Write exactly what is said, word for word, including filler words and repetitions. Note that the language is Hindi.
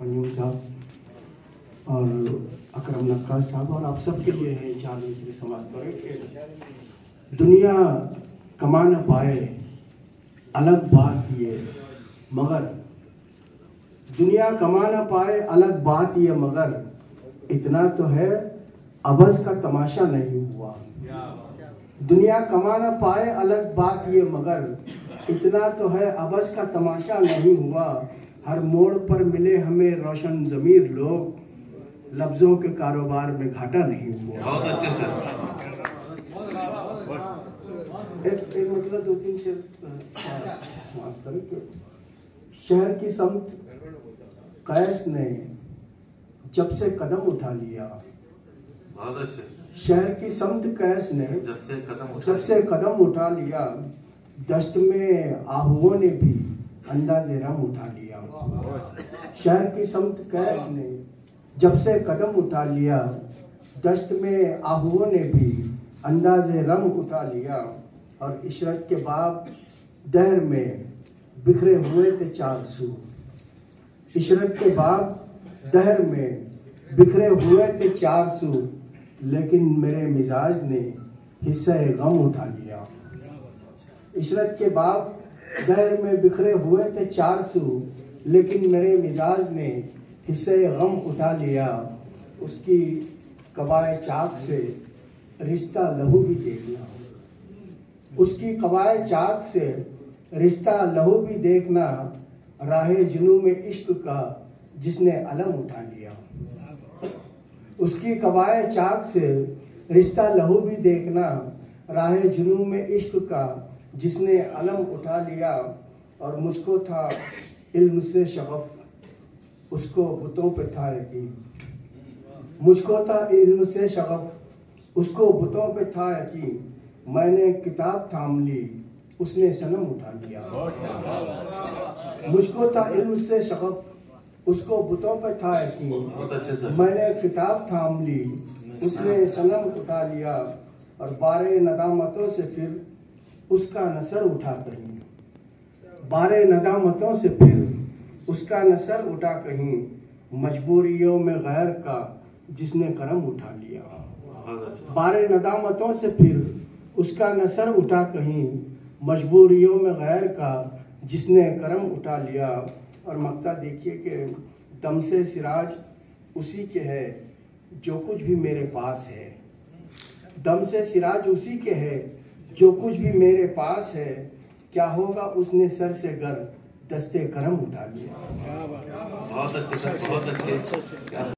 हनीम साहब और अकरम नक्काश साहब और आप सबके लिए है चार मिसरी समाज पर कि दुनिया कमा न पाए अलग बात ये, मगर दुनिया कमा न पाए अलग बात ये, मगर इतना तो है अबस का तमाशा नहीं हुआ। दुनिया कमा न पाए अलग बात ये, मगर इतना तो है अबस का तमाशा नहीं हुआ। हर मोड़ पर मिले हमें रोशन ज़मीर लोग, लफ्जों के कारोबार में घाटा नहीं हुआ। बहुत अच्छे सर। एक, एक मतलब दो तीन से शहर की समत कैस ने जब से कदम उठा लिया। बहुत अच्छे। शहर की समत कैस ने जब से कदम उठा जब से कदम उठा लिया, दश्त में आहुओं ने भी अंदाज़े रम उठा लिया। शहर की समत कैस ने जब से कदम उठा लिया, दश्त में आहुओं ने भी अंदाज़े रम उठा लिया। और इशरत के बाब दहर में बिखरे हुए थे चार सू। इशरत के बाब दहर में बिखरे हुए थे चार सू, लेकिन मेरे मिजाज ने हिस्सा गम उठा लिया। इशरत के बाब दहर में बिखरे हुए थे चार सू, लेकिन मेरे मिजाज ने हिस्से गम उठा लिया। उसकी कबाए चाक से रिश्ता लहू भी देखना, उसकी कबाए चाक से रिश्ता लहू भी देखना। राहे जुनू में इश्क का जिसने अलम उठा लिया, उसकी कबाए चाक से रिश्ता लहू भी देखना। राहे जुनू में इश्क का जिसने अलम उठा लिया। और मुझको था इल्म से शगफ, उसको बुतों पे था यकीन। मुझको था इल्म से शगफ, उसको बुतों पे था यकीन। मैंने किताब थाम ली, उसने सनम उठा लिया। मुझको था इल्म से शगफ, उसको बुतों पे था यकीन। मैंने किताब थाम ली, उसने सनम उठा लिया। और बारे नदामतों से फिर उसका नसर उठा कहीं, बारे नदामतों से फिर उसका नसर उठा कहीं। मजबूरियों में गैर का जिसने करम उठा लिया। बारे नदामतों से फिर उसका नसर उठा कहीं, मजबूरियों में गैर का जिसने करम उठा लिया। और मक्ता देखिए कि दम से सिराज उसी के है जो कुछ भी मेरे पास है। दम से सिराज उसी के है जो कुछ भी मेरे पास है। क्या होगा उसने सर से गर दस्ते करम उठा लिया। बहुत अच्छे सर, बहुत अच्छे।